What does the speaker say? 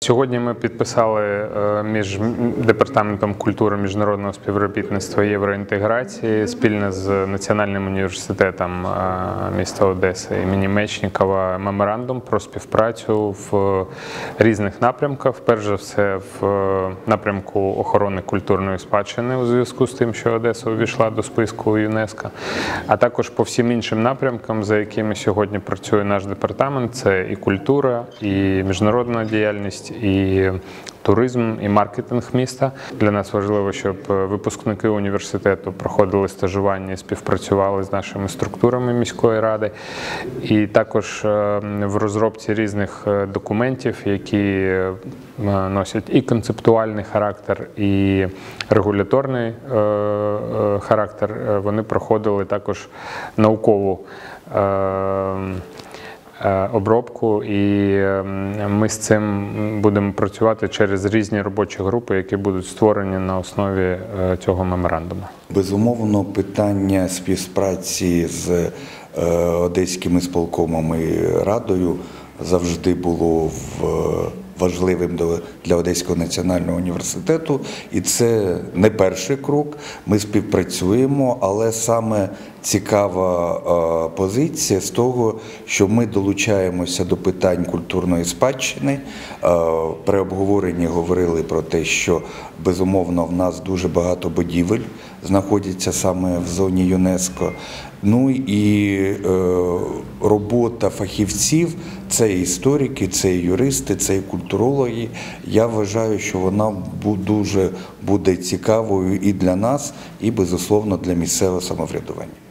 Сьогодні ми підписали між Департаментом культури міжнародного співробітництва і євроінтеграції спільно з Національним університетом міста Одеси імені Мечнікова меморандум про співпрацю в різних напрямках. Перш за все, в напрямку охорони культурної спадщини у зв'язку з тим, що Одеса увійшла до списку ЮНЕСКО, а також по всім іншим напрямкам, за якими сьогодні працює наш департамент. Це і культура, і міжнародна діяльність, і туризм, і маркетинг міста. Для нас важливо, щоб випускники університету проходили стажування і співпрацювали з нашими структурами міської ради. І також в розробці різних документів, які носять і концептуальний характер, і регуляторний характер, вони проходили також наукову обробку, і ми з цим будемо працювати через різні робочі групи, які будуть створені на основі цього меморандуму. Безумовно, питання співпраці з одеськими сполкомом і радою завжди було важливим для Одеського національного університету, і це не перший крок. Ми співпрацюємо, але саме цікава позиція з того, що ми долучаємося до питань культурної спадщини. При обговоренні говорили про те, що безумовно в нас дуже багато будівель знаходяться саме в зоні ЮНЕСКО. Ну і робота фахівців – це історики, це юристи, це культурологи. Я вважаю, що вона дуже буде цікавою і для нас, і, безусловно, для місцевого самоврядування.